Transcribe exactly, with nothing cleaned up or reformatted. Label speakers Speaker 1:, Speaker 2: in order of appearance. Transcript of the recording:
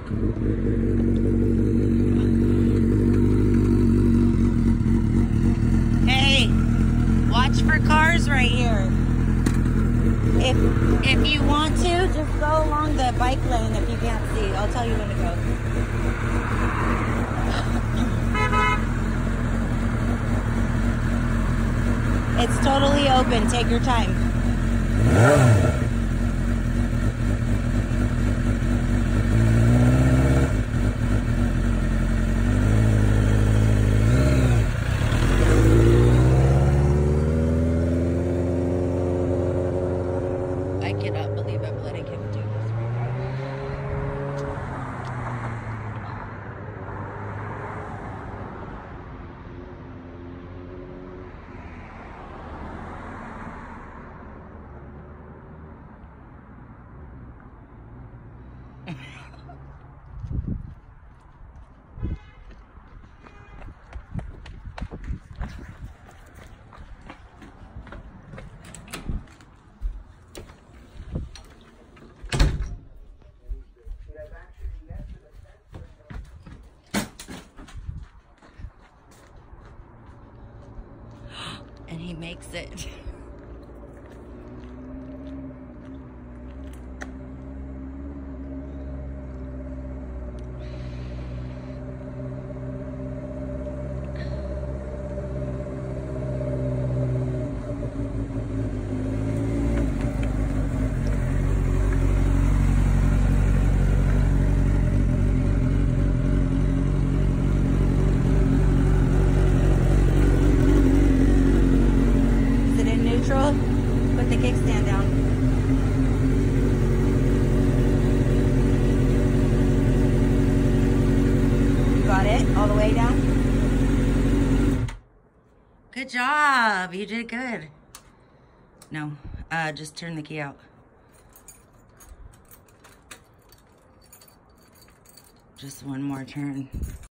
Speaker 1: Hey, watch for cars right here. If if you want to, just go along the bike lane if you can't see. I'll tell you when to go. It's totally open. Take your time. I cannot believe I'm letting him do this right now. And he makes it. Put the kickstand down. You got it all the way down? Good job. You did good. No, uh, just turn the key out. Just one more turn.